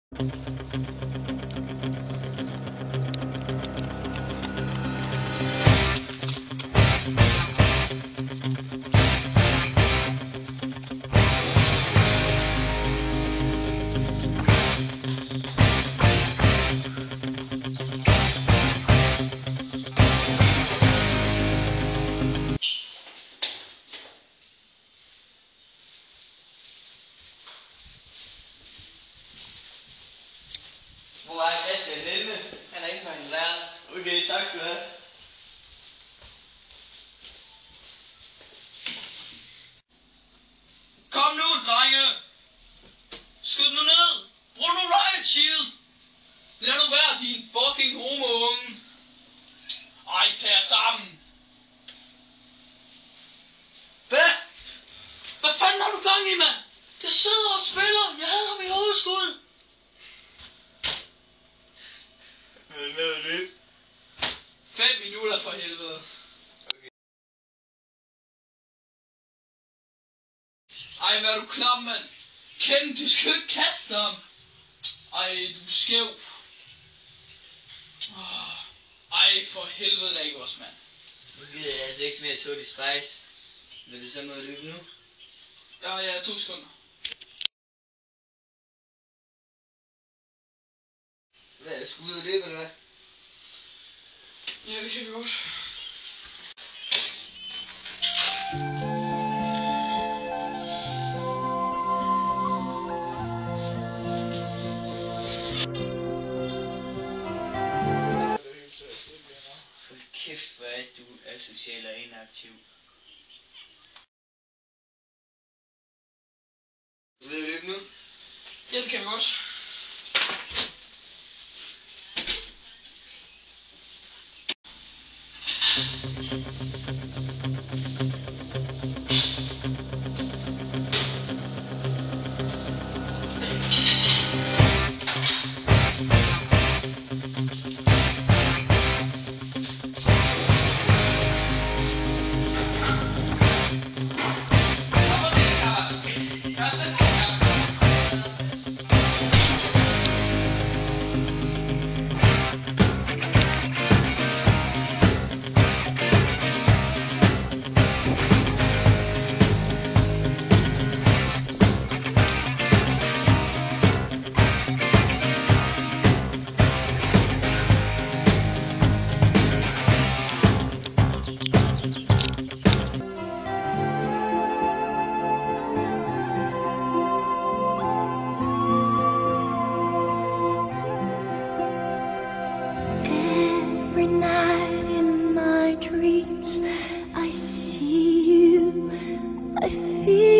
Hvor er Christian henne? Han er ikke på hans værelse. Okay, tak skal du have. Kom nu, drenge! Skyd nu ned! Brug nu riot shield! Lad nu være, din fucking homo-unge! Ej, tag jer sammen! Hvad? Hvad fanden har du gang i, mand? Jeg sidder og spiller! Jeg havde ham i hovedskud! Hvad lavede du det? 5 minutter for helvede. Okay. Ej, hvad er du klam, mand? Ken, du skal jo ikke kaste ham. Ej, du er skæv. Ej, for helvede da ikke også, mand. Nu gider jeg altså ikke mere Totti Spice. Vil du så noget løbe nu? Ja, 2 sekunder. Hvad, skal vi ud og løbe eller hvad? Ja, det kan vi godt. Hold kæft, hvor er du asocial og inaktiv. Vil du løbe nu? Ja, det kan vi godt. Every night in my dreams, I see you, I feel